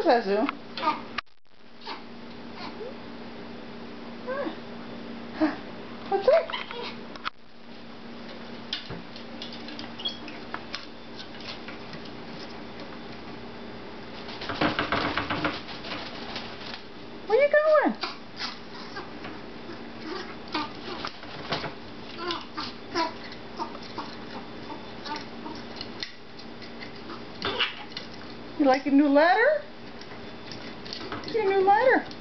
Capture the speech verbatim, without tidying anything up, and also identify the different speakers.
Speaker 1: Zazu? What's that? Where you going? You like a new ladder? Get a new ladder.